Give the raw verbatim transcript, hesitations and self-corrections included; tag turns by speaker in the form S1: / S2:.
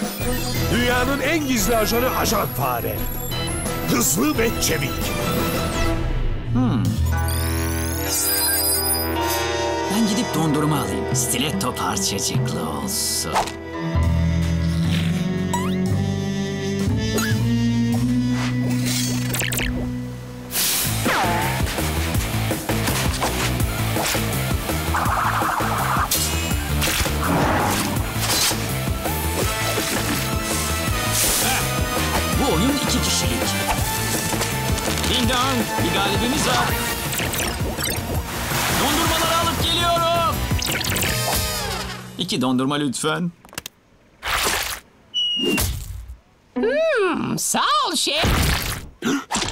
S1: Dünyanın en gizli ajanı Ajan Fare. Hızlı ve çevik.
S2: Hmm. Ben gidip dondurma alayım. Stiletto parçacıklı olsun. Bu oyun iki kişilik. Ding dong, bir galibimiz var. Dondurmaları alıp geliyorum. İki dondurma lütfen.
S3: Hmm, sağ ol şef.